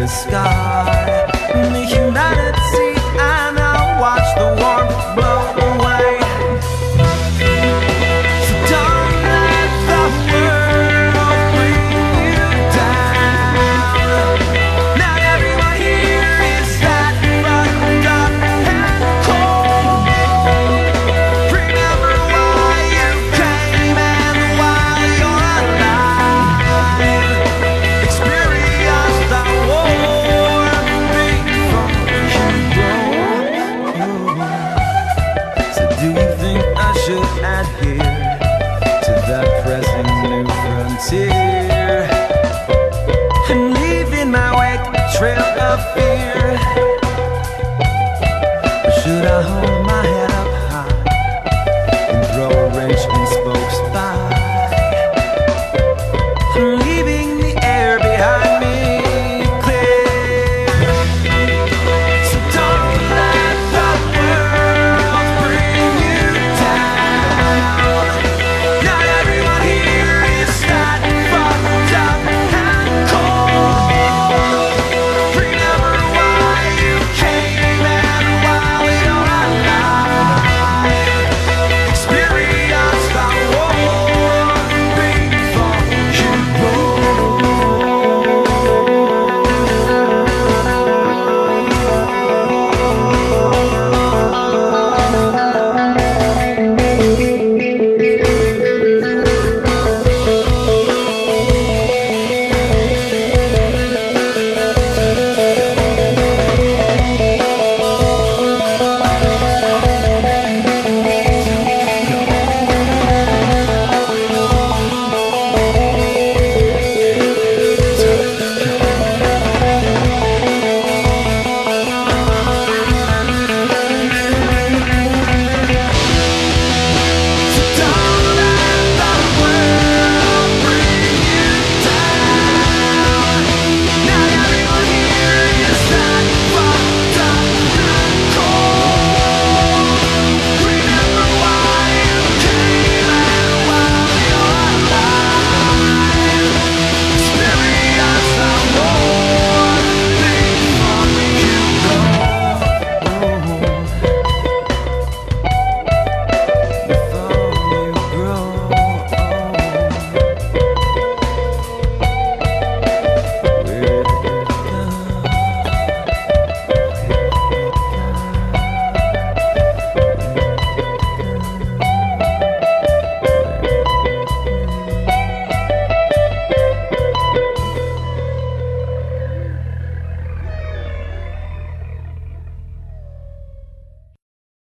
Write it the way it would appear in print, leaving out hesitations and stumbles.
clear sky, the humanity, and I'll watch the warmth blow away. So don't let the world bring you down. Not everyone here is that fucked up and cold. Remember why you came and while you're alive, experience the warm beat from you. So do you think I should adhere to that pressing new frontier and leave in my wake a trail of fear? Or should I hold my head up high and throw a wrench in spokes by